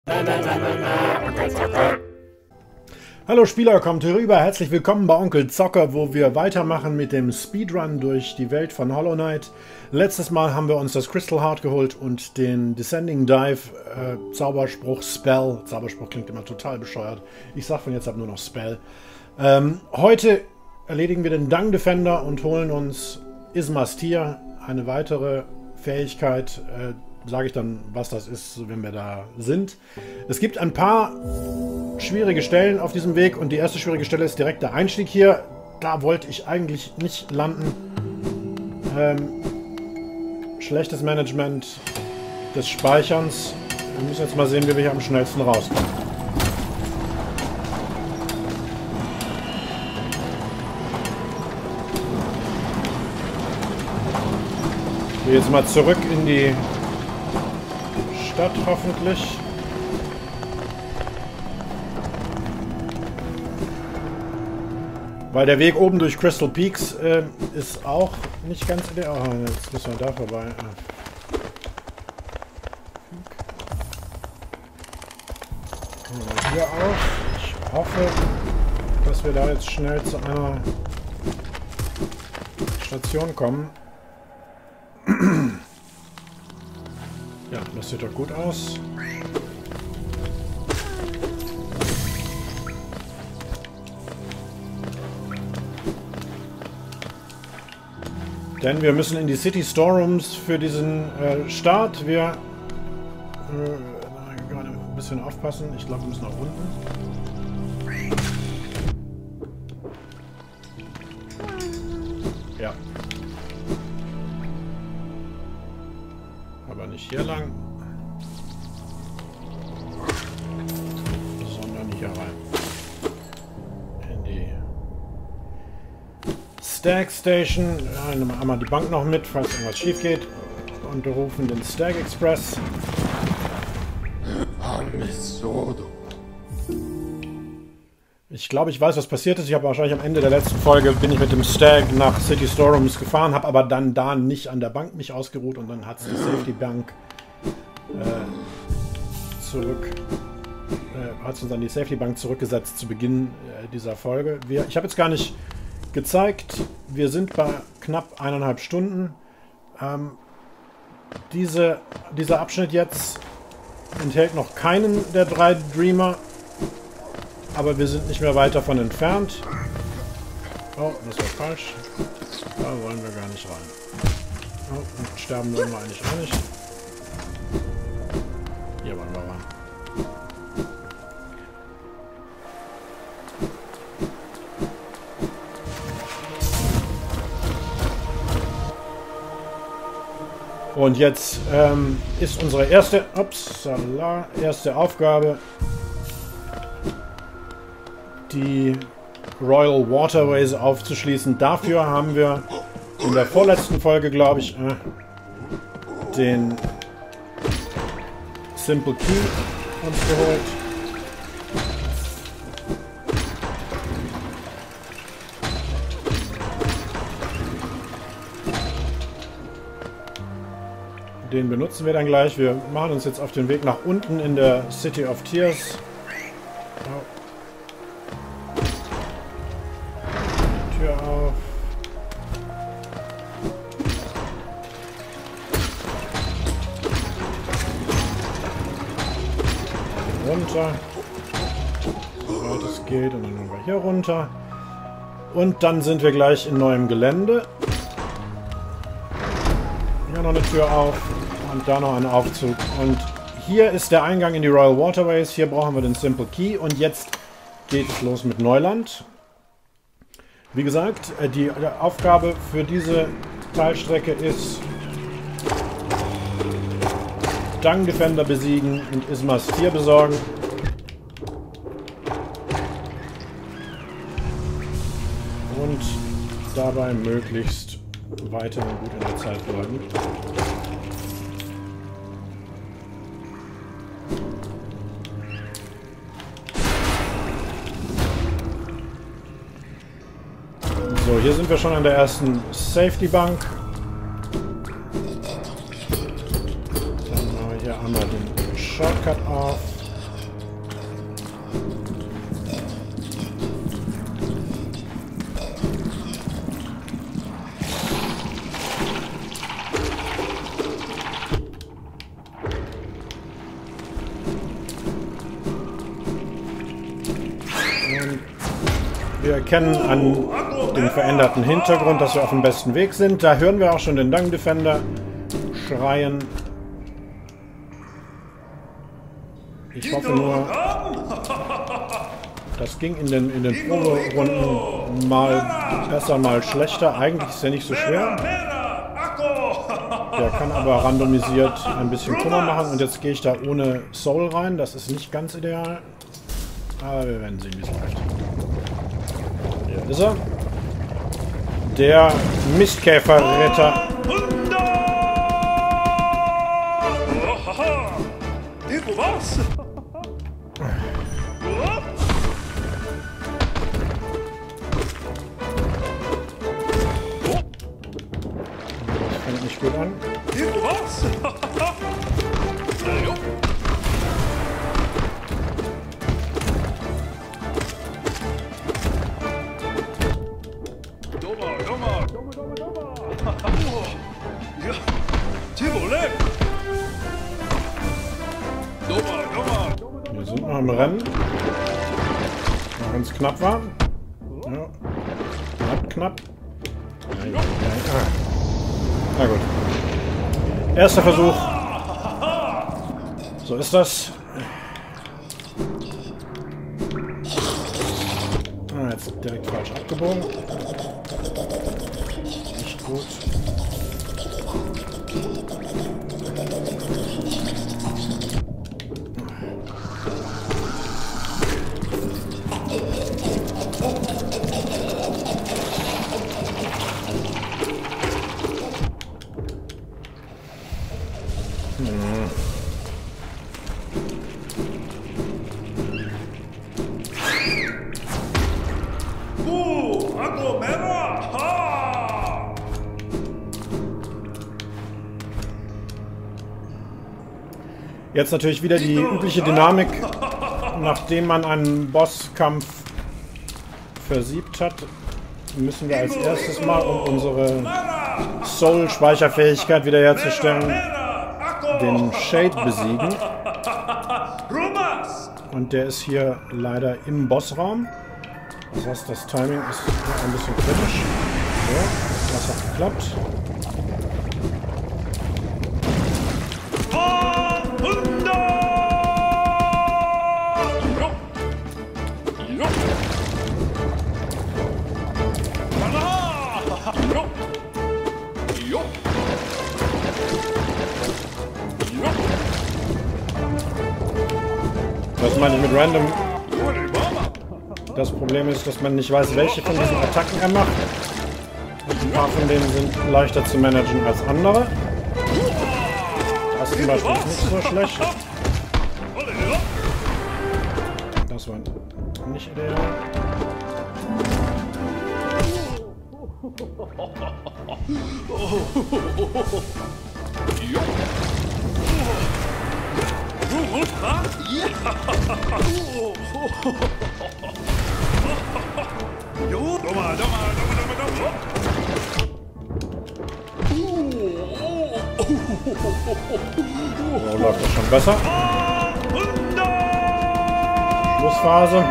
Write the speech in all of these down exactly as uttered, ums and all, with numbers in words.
Hallo Spieler, kommt herüber, herzlich willkommen bei Onkel Zocker, wo wir weitermachen mit dem Speedrun durch die Welt von Hollow Knight. Letztes Mal haben wir uns das Crystal Heart geholt und den Descending Dive, äh, Zauberspruch, Spell. Zauberspruch klingt immer total bescheuert. Ich sag von jetzt ab nur noch Spell. Ähm, heute erledigen wir den Dung Defender und holen uns Ismastir, eine weitere Fähigkeit, äh, sage ich dann, was das ist, wenn wir da sind. Es gibt ein paar schwierige Stellen auf diesem Weg und die erste schwierige Stelle ist direkt der Einstieg hier. Da wollte ich eigentlich nicht landen. Ähm, schlechtes Management des Speicherns. Wir müssen jetzt mal sehen, wie wir hier am schnellsten rauskommen. Ich gehe jetzt mal zurück in die Stadt, hoffentlich. Weil der Weg oben durch Crystal Peaks äh, ist auch nicht ganz ideal. Oh, jetzt müssen wir da vorbei. Hier auch. Ich hoffe, dass wir da jetzt schnell zu einer Station kommen. Ja, das sieht doch gut aus. Denn wir müssen in die City Storerooms für diesen äh, Start. Wir äh, gerade ein bisschen aufpassen. Ich glaube, wir müssen nach unten. Ja. Aber nicht hier lang, sondern hier rein. In die Stag Station. Ja, nehmen wir einmal die Bank noch mit, falls irgendwas schief geht. Und wir rufen den Stag Express. Ich glaube, ich weiß, was passiert ist. Ich habe wahrscheinlich am Ende der letzten Folge bin ich mit dem Stag nach City Storerooms gefahren, habe aber dann da nicht an der Bank mich ausgeruht und dann hat es die Safety Bank äh, zurück, äh, hat es uns an die Safety Bank zurückgesetzt zu Beginn äh, dieser Folge. Wir, ich habe jetzt gar nicht gezeigt, wir sind bei knapp eineinhalb Stunden. Ähm, diese, dieser Abschnitt jetzt enthält noch keinen der drei Dreamer. Aber wir sind nicht mehr weit davon entfernt. Oh, das war falsch. Da wollen wir gar nicht rein. Oh, und sterben wollen wir eigentlich auch nicht. Hier wollen wir rein. Und jetzt ähm, ist unsere erste, upsala, erste Aufgabe die Royal Waterways aufzuschließen. Dafür haben wir in der vorletzten Folge, glaube ich, äh, den Simple Key uns geholt. Den benutzen wir dann gleich. Wir machen uns jetzt auf den Weg nach unten in der City of Tears. Tür auf. Runter. Soweit es geht. Und dann gehen wir hier runter. Und dann sind wir gleich in neuem Gelände. Hier noch eine Tür auf. Und da noch ein Aufzug. Und hier ist der Eingang in die Royal Waterways. Hier brauchen wir den Simple Key. Und jetzt geht es los mit Neuland. Wie gesagt, die Aufgabe für diese Teilstrecke ist Dung Defender besiegen und Ismastir besorgen. Und dabei möglichst weiterhin gut in der Zeit bleiben. So, hier sind wir schon an der ersten Safety Bank. Dann machen wir hier einmal den Shortcut auf. Und wir erkennen an dem veränderten Hintergrund, dass wir auf dem besten Weg sind. Da hören wir auch schon den Dung Defender schreien. Ich hoffe nur, das ging in den, in den Proberunden mal besser, mal schlechter. Eigentlich ist er nicht so schwer. Der kann aber randomisiert ein bisschen Kummer machen. Und jetzt gehe ich da ohne Soul rein. Das ist nicht ganz ideal. Aber wir werden sehen, wie es läuft. Hier ist er. Der Mistkäferretter. Das fängt nicht gut an. Wir sind noch im Rennen. Wenn es knapp war. Ja. Knapp, knapp. Nein, nein. Ah. Na gut. Erster Versuch. So ist das. Ah, jetzt direkt falsch abgebogen. Nicht gut. Jetzt natürlich wieder die übliche Dynamik, nachdem man einen Bosskampf versiebt hat, müssen wir als erstes mal, um unsere Soul-Speicherfähigkeit wiederherzustellen, den Shade besiegen. Und der ist hier leider im Bossraum. Das heißt, das Timing ist ein bisschen kritisch. So, das hat geklappt. Was meine ich mit random? Das Problem ist, dass man nicht weiß, welche von diesen Attacken er macht. Und ein paar von denen sind leichter zu managen als andere. Das zum Beispiel ist nicht so schlecht. Das war nicht ideal. So läuft das schon besser. Schlussphase.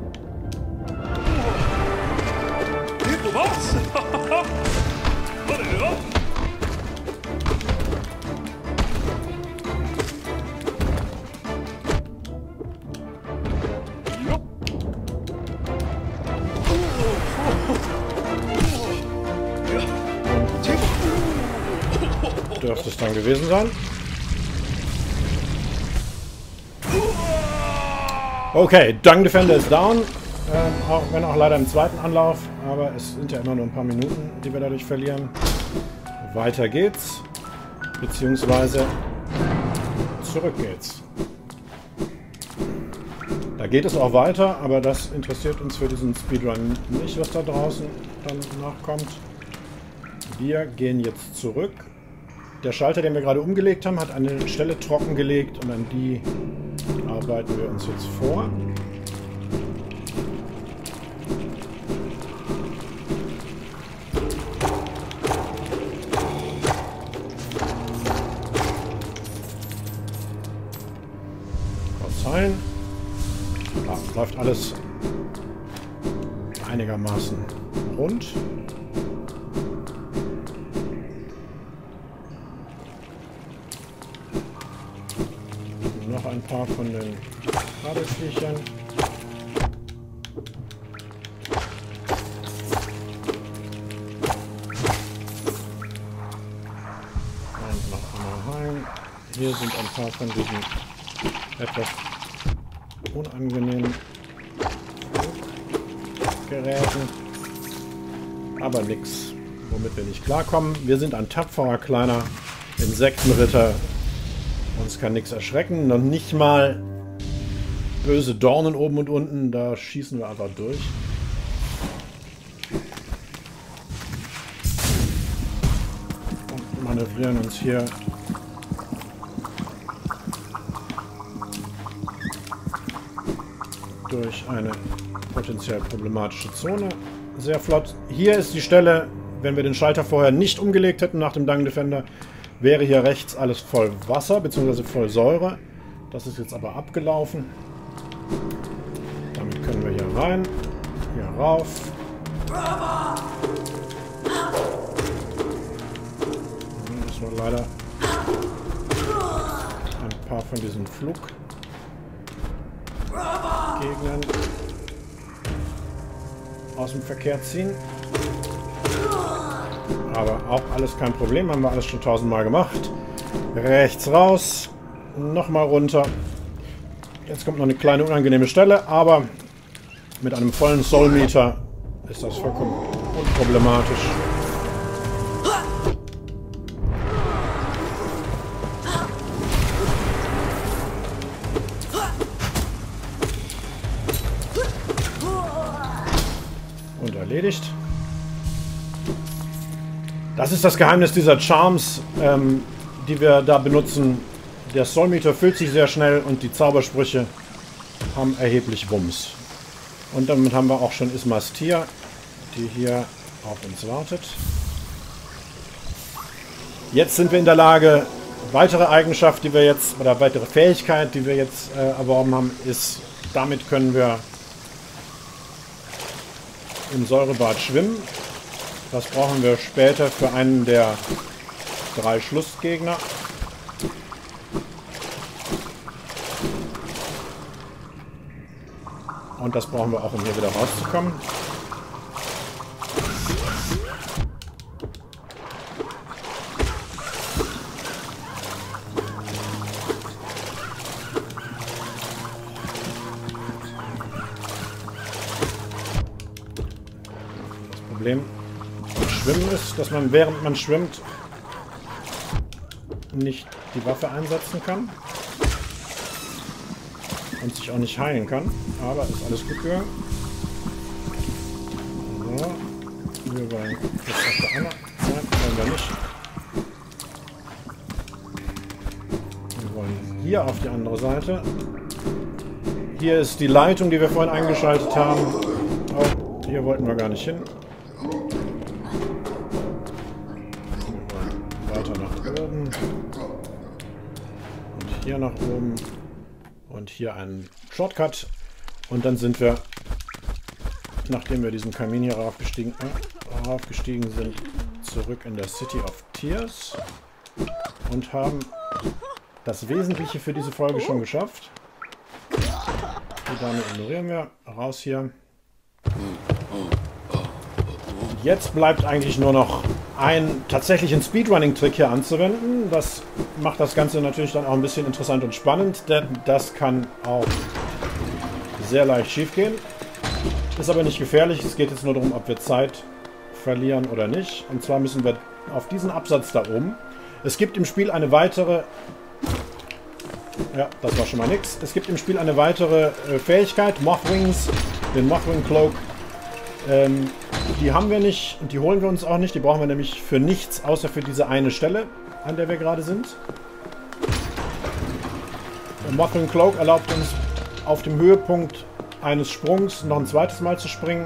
Dürfte es dann gewesen sein. Okay, Dung Defender ist down. Ähm, auch, wenn auch leider im zweiten Anlauf. Aber es sind ja immer nur ein paar Minuten, die wir dadurch verlieren. Weiter geht's. Beziehungsweise zurück geht's. Da geht es auch weiter, aber das interessiert uns für diesen Speedrun nicht, was da draußen dann nachkommt. Wir gehen jetzt zurück. Der Schalter, den wir gerade umgelegt haben, hat eine Stelle trockengelegt und an die arbeiten wir uns jetzt vor. Verzeihen. Ja, läuft alles einigermaßen rund. Noch ein paar von den Radelfiechern. Und noch einmal rein. Hier sind ein paar von diesen etwas unangenehmen Geräten. Aber nichts, womit wir nicht klarkommen. Wir sind ein tapferer kleiner Insektenritter. Uns kann nichts erschrecken. Noch nicht mal böse Dornen oben und unten. Da schießen wir einfach durch. Und manövrieren uns hier durch eine potenziell problematische Zone. Sehr flott. Hier ist die Stelle, wenn wir den Schalter vorher nicht umgelegt hätten nach dem Dung Defender, wäre hier rechts alles voll Wasser bzw. voll Säure. Das ist jetzt aber abgelaufen. Damit können wir hier rein, hier rauf. Hier müssen wir leider ein paar von diesen Fluggegnern aus dem Verkehr ziehen. Aber auch alles kein Problem, haben wir alles schon tausendmal gemacht. Rechts raus, nochmal runter. Jetzt kommt noch eine kleine unangenehme Stelle, aber mit einem vollen Soul Meter ist das vollkommen unproblematisch. Und erledigt. Das ist das Geheimnis dieser Charms, ähm, die wir da benutzen. Der Soul Meter füllt sich sehr schnell und die Zaubersprüche haben erheblich Wumms. Und damit haben wir auch schon Ismas Tier, die hier auf uns wartet. Jetzt sind wir in der Lage, weitere Eigenschaft, die wir jetzt, oder weitere Fähigkeit, die wir jetzt äh, erworben haben, ist, damit können wir im Säurebad schwimmen. Das brauchen wir später für einen der drei Schlussgegner. Und das brauchen wir auch, um hier wieder rauszukommen. Das Problem Schwimmen ist, dass man während man schwimmt nicht die Waffe einsetzen kann und sich auch nicht heilen kann, aber ist alles gut gegangen. So, wir wollen jetzt auf der anderen Seite, wollen wir nicht. Wir wollen hier auf die andere Seite. Hier ist die Leitung, die wir vorhin eingeschaltet haben. Oh, hier wollten wir gar nicht hin. Und hier nach oben und hier einen Shortcut und dann sind wir, nachdem wir diesen Kamin hier raufgestiegen, äh, raufgestiegen sind, zurück in der City of Tears und haben das Wesentliche für diese Folge schon geschafft. Die Dame ignorieren wir. Raus hier. Jetzt bleibt eigentlich nur noch einen tatsächlichen Speedrunning-Trick hier anzuwenden. Das macht das Ganze natürlich dann auch ein bisschen interessant und spannend, denn das kann auch sehr leicht schief gehen. Ist aber nicht gefährlich. Es geht jetzt nur darum, ob wir Zeit verlieren oder nicht. Und zwar müssen wir auf diesen Absatz da oben. Es gibt im Spiel eine weitere... Ja, das war schon mal nix. Es gibt im Spiel eine weitere äh, Fähigkeit, Mothwings, den Mothwing Cloak. Ähm, die haben wir nicht und die holen wir uns auch nicht. Die brauchen wir nämlich für nichts, außer für diese eine Stelle, an der wir gerade sind. Der Mothwing Cloak erlaubt uns auf dem Höhepunkt eines Sprungs noch ein zweites Mal zu springen.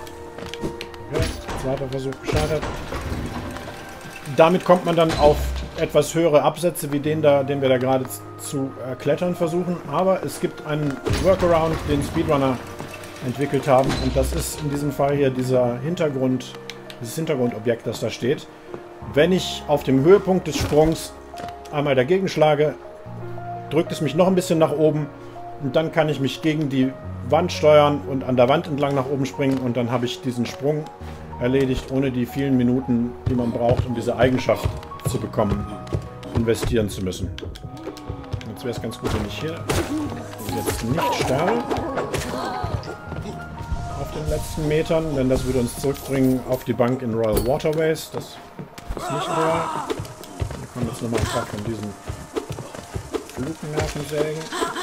Okay, zweiter Versuch gescheitert. Damit kommt man dann auf etwas höhere Absätze wie den da, den wir da gerade zu äh, klettern versuchen. Aber es gibt einen Workaround, den Speedrunner entwickelt haben. Und das ist in diesem Fall hier dieser Hintergrund, dieses Hintergrundobjekt, das da steht. Wenn ich auf dem Höhepunkt des Sprungs einmal dagegen schlage, drückt es mich noch ein bisschen nach oben. Und dann kann ich mich gegen die Wand steuern und an der Wand entlang nach oben springen. Und dann habe ich diesen Sprung erledigt, ohne die vielen Minuten, die man braucht, um diese Eigenschaft zu bekommen, investieren zu müssen. Jetzt wäre es ganz gut, wenn ich hier jetzt nicht sterbe auf den letzten Metern, denn das würde uns zurückbringen auf die Bank in Royal Waterways. Das ist nicht real. Wir kommen jetzt nochmal ein paar von diesen Flugnervensägen.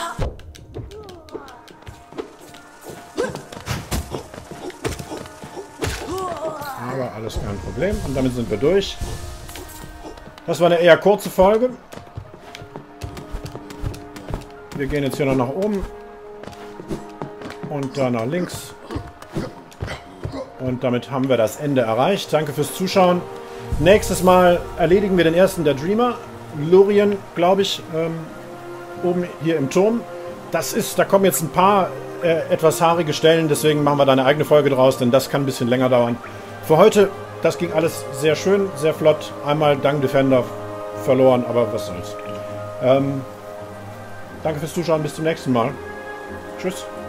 Aber alles kein Problem. Und damit sind wir durch. Das war eine eher kurze Folge. Wir gehen jetzt hier noch nach oben. Und da nach links. Und damit haben wir das Ende erreicht. Danke fürs Zuschauen. Nächstes Mal erledigen wir den ersten der Dreamer. Lurien, glaube ich, ähm, oben hier im Turm. Das ist, da kommen jetzt ein paar äh, etwas haarige Stellen. Deswegen machen wir da eine eigene Folge draus, denn das kann ein bisschen länger dauern. Für heute, das ging alles sehr schön, sehr flott. Einmal dank Defender verloren, aber was soll's. Ähm, danke fürs Zuschauen, bis zum nächsten Mal. Tschüss.